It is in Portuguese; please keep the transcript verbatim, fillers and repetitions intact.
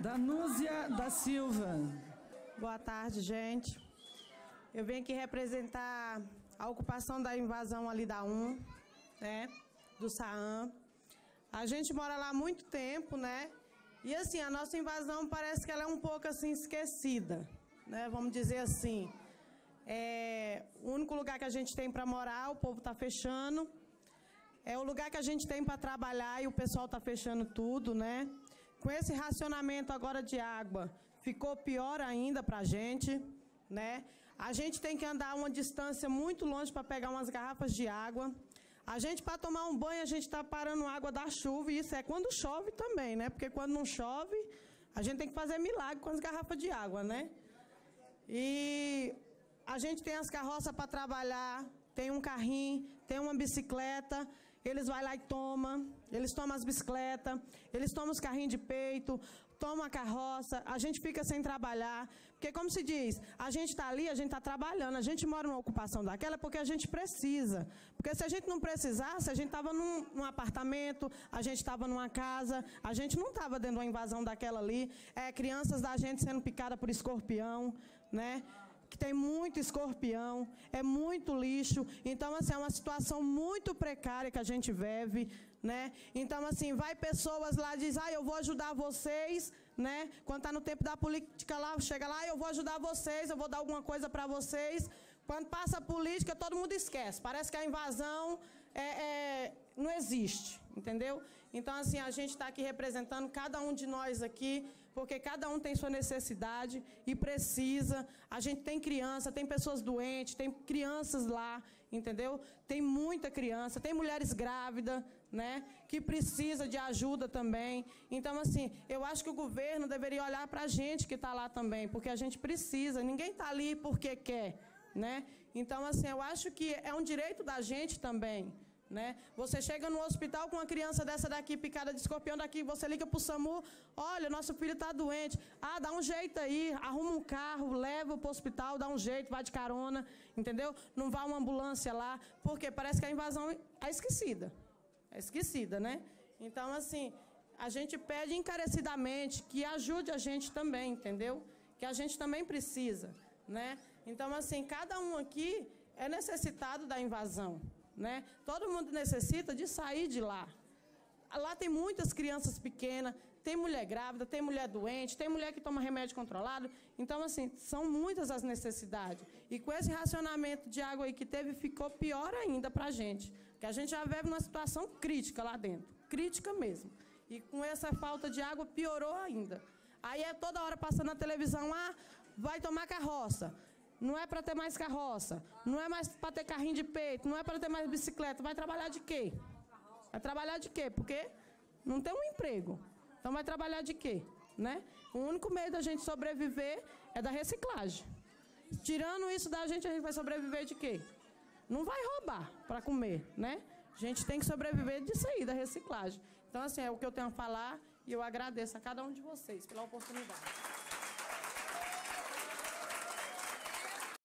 Danúzia da Silva. Boa tarde, gente. Eu venho aqui representar a ocupação da invasão ali da um, né, do SAAM. A gente mora lá há muito tempo, né? E assim, a nossa invasão parece que ela é um pouco assim esquecida, né? Vamos dizer assim. É, o único lugar que a gente tem para morar, o povo está fechando. É o lugar que a gente tem para trabalhar e o pessoal está fechando tudo, né? Com esse racionamento agora de água, ficou pior ainda para a gente, né? A gente tem que andar uma distância muito longe para pegar umas garrafas de água. A gente, para tomar um banho, a gente está parando água da chuva, e isso é quando chove também, né? Porque quando não chove, a gente tem que fazer milagre com as garrafas de água, né? E a gente tem as carroças para trabalhar, tem um carrinho, tem uma bicicleta, eles vão lá e tomam, eles tomam as bicicletas, eles tomam os carrinhos de peito, tomam a carroça, a gente fica sem trabalhar, porque como se diz, a gente está ali, a gente está trabalhando, a gente mora numa ocupação daquela porque a gente precisa, porque se a gente não precisasse, a gente estava num, num apartamento, a gente estava numa casa, a gente não estava dentro de uma invasão daquela ali, é, crianças da gente sendo picadas por escorpião, né? Que tem muito escorpião, é muito lixo, então assim, é uma situação muito precária que a gente vive, né? Então assim, vai pessoas lá e diz, ah, eu vou ajudar vocês, né? Quando está no tempo da política lá, chega lá, eu vou ajudar vocês, eu vou dar alguma coisa para vocês. Quando passa a política, todo mundo esquece, parece que a invasão é, é, não existe, entendeu? Então assim, a gente está aqui representando cada um de nós aqui, porque cada um tem sua necessidade e precisa. A gente tem criança, tem pessoas doentes, tem crianças lá, entendeu? Tem muita criança, tem mulheres grávidas, né, que precisa de ajuda também. Então, assim, eu acho que o governo deveria olhar para a gente que está lá também, porque a gente precisa. Ninguém está ali porque quer, né? Então, assim, eu acho que é um direito da gente também. Né? Você chega no hospital com uma criança dessa daqui, picada de escorpião daqui, você liga para o SAMU, olha, nosso filho está doente, ah, dá um jeito aí, arruma um carro, leva para o hospital, dá um jeito, vai de carona, entendeu? Não vai uma ambulância lá, porque parece que a invasão é esquecida, é esquecida, né? Então, assim, a gente pede encarecidamente que ajude a gente também, entendeu? Que a gente também precisa, né? Então, assim, cada um aqui é necessitado da invasão. Né? Todo mundo necessita de sair de lá. Lá tem muitas crianças pequenas, tem mulher grávida, tem mulher doente, tem mulher que toma remédio controlado. Então, assim, são muitas as necessidades. E com esse racionamento de água aí que teve, ficou pior ainda para a gente. Porque a gente já vive numa situação crítica lá dentro. Crítica mesmo. E com essa falta de água, piorou ainda. Aí é toda hora passando na televisão, ah, vai tomar carroça. Não é para ter mais carroça, não é mais para ter carrinho de peito, não é para ter mais bicicleta. Vai trabalhar de quê? Vai trabalhar de quê? Porque não tem um emprego. Então vai trabalhar de quê? Né? O único meio da gente sobreviver é da reciclagem. Tirando isso da gente, a gente vai sobreviver de quê? Não vai roubar para comer, né? A gente tem que sobreviver disso aí, da reciclagem. Então, assim, é o que eu tenho a falar e eu agradeço a cada um de vocês pela oportunidade.